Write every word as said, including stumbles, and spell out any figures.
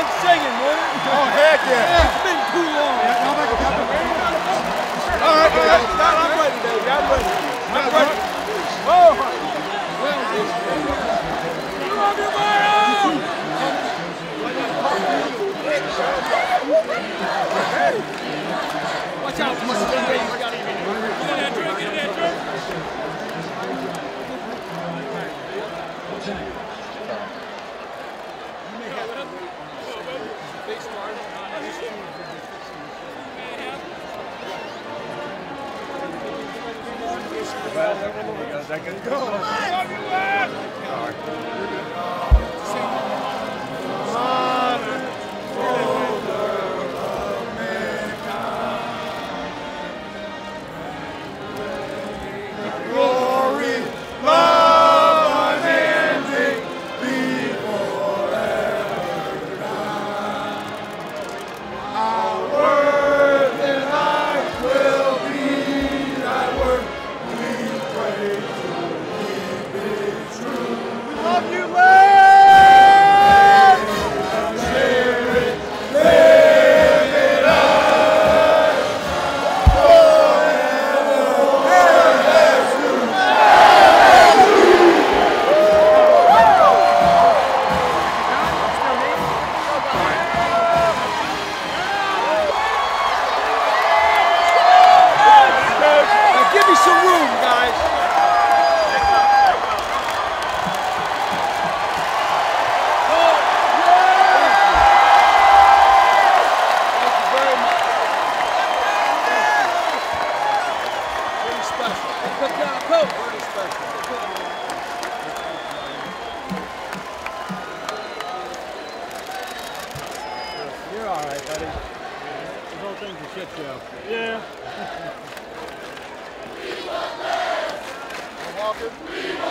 fun singing, won't it? Oh, heck yeah. It's been too long. Yeah, I'll make it happen. All right, all right. Stop. I'm ready, baby. I'm ready. I'm ready. Oh. Well, you love your man. Watch out. Come on. Get in that drink. Get in that drink. Well, that can go. You're all right, buddy. The whole thing's a shit show. Yeah. Walker.